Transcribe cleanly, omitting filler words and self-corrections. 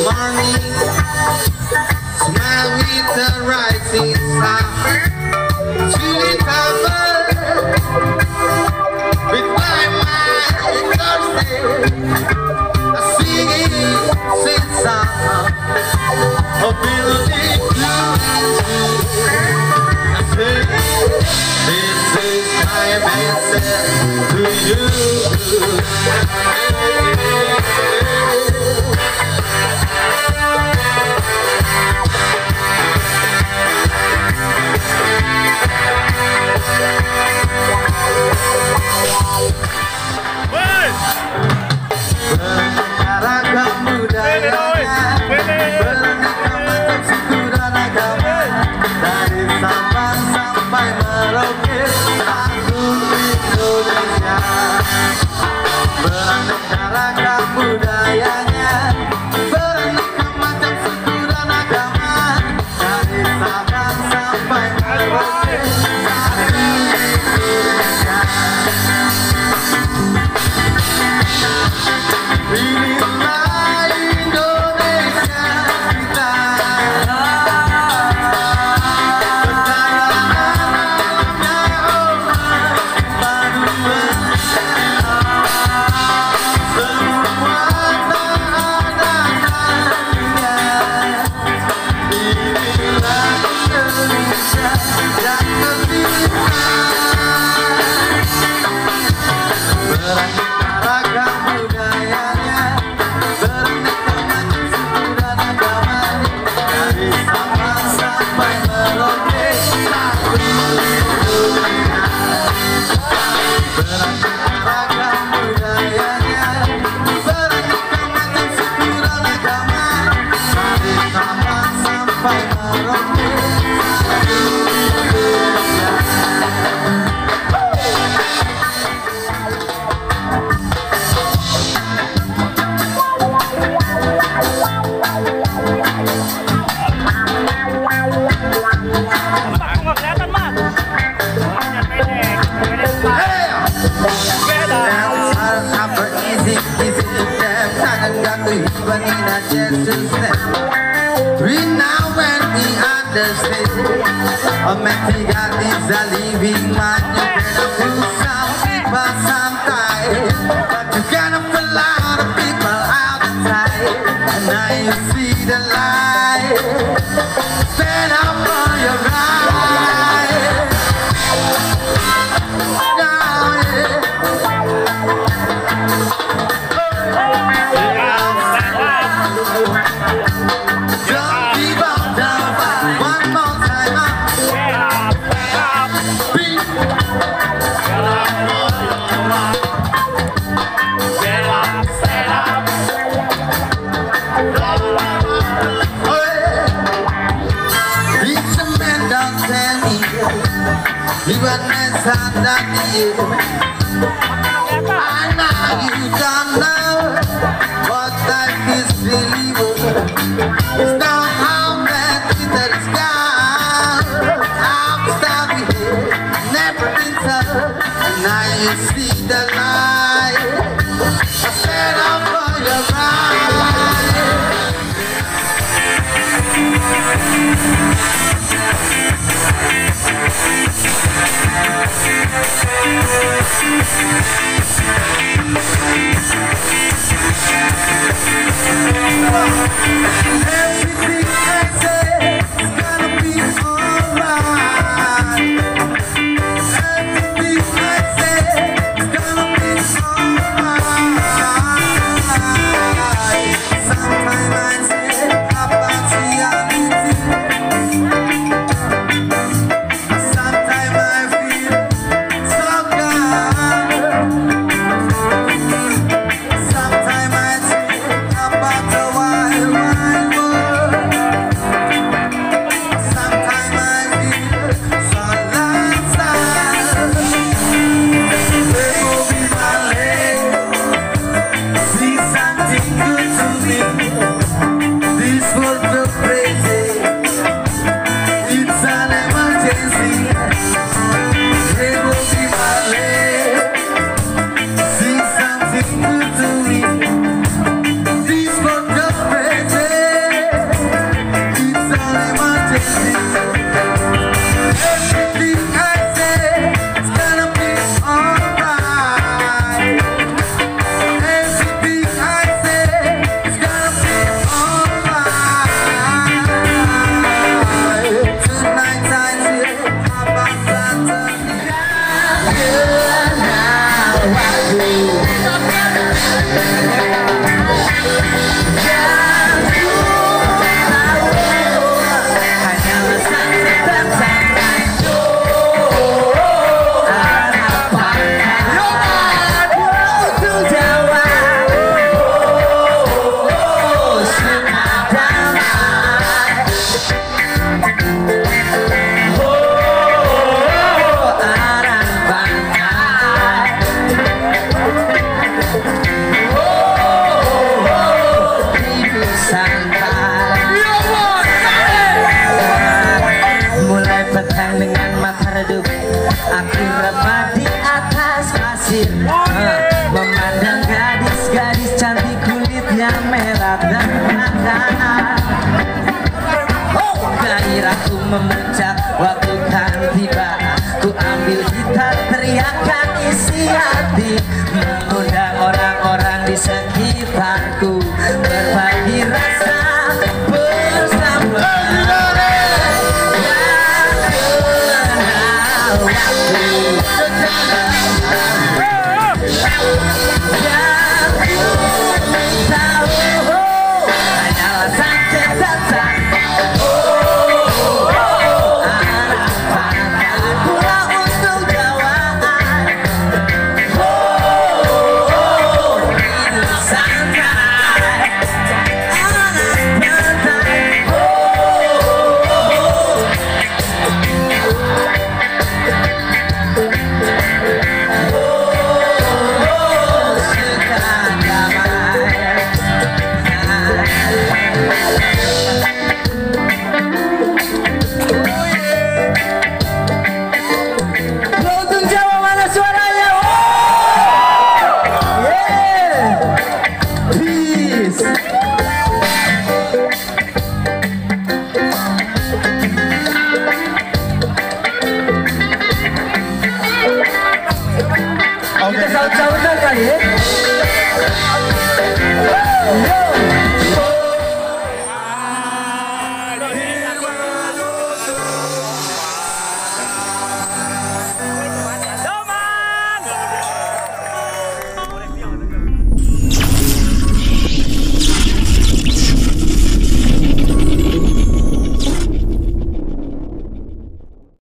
morning, smile with the rising sun. Julie Topper, with my mind exhausted, singing sweet song of building I say, this is my message to you. Beragam budayanya, beraneka macam suku dan agama, dari Sabang sampai Merauke, lagu Indonesia. Beraneka ragam budayanya, beraneka macam suku dan agama, dari Sabang sampai Merauke, lagu Indonesia. Inilah Indonesia kita, betapa umat paduan, semua tak ada tandingan. Inilah Indonesia yang tercinta. Beraneka ragam budayanya, beraneka macam suku dan agama, dari Sabang sampai Merauke, lagu Indonesia. Beraneka ragam budayanya, beraneka macam suku dan agama, dari Sabang sampai Merauke, lagu Indonesia. We now when we understand, Almighty God is a living man. You cannot fool some people sometimes, but you cannot fool a lot of people outside. And now you see the light. Stand up for your right. Now, yeah. Don't give up down, one more time up. Beat. Oh, yeah. It's a man don't tell me, even as I'm not here. I know you don't know what life is really worth. It's not how bad that it's gone. I'm starting here, never been tough. And now you see the light. I stand up for your everything I say is gonna be alright. Everything I say is gonna be alright. Sometimes I say about reality, sometimes I feel so gone. air. Memandang gadis-gadis cantik kulit yang merah dan makanan. Gairahku memuncak waktu kan tiba. Ku ambil gitar teriakan isi hati, mengundang orang-orang di sekitarku berbagi rasa bersama. Kita saut-sautan kali ya.